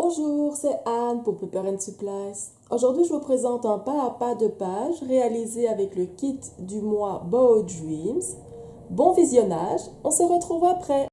Bonjour, c'est Anne pour Paper and Supplies. Aujourd'hui, je vous présente un pas à pas de page réalisé avec le kit du mois Bow Dreams. Bon visionnage, on se retrouve après.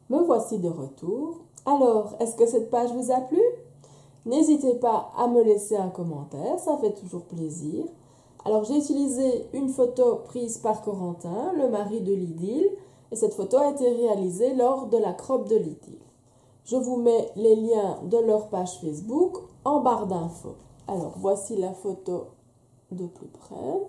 Me voici de retour. Alors, est-ce que cette page vous a plu? N'hésitez pas à me laisser un commentaire, ça fait toujours plaisir. Alors, j'ai utilisé une photo prise par Corentin, le mari de Lydie, et cette photo a été réalisée lors de la crop de Lydie. Je vous mets les liens de leur page Facebook en barre d'infos. Alors, voici la photo de plus près.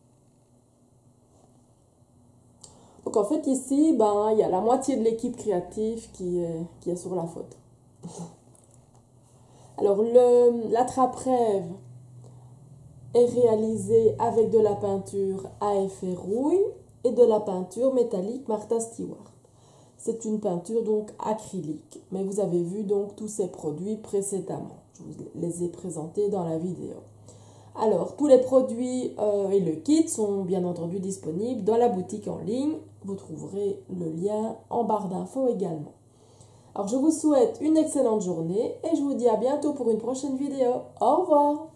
Donc, en fait, ici, il y a la moitié de l'équipe créative qui est sur la photo. Alors, l'attrape-rêve est réalisé avec de la peinture à effet rouille et de la peinture métallique Martha Stewart. C'est une peinture donc acrylique, mais vous avez vu donc tous ces produits précédemment. Je vous les ai présentés dans la vidéo. Alors, tous les produits et le kit sont bien entendu disponibles dans la boutique en ligne. Vous trouverez le lien en barre d'infos également. Alors, je vous souhaite une excellente journée et je vous dis à bientôt pour une prochaine vidéo. Au revoir!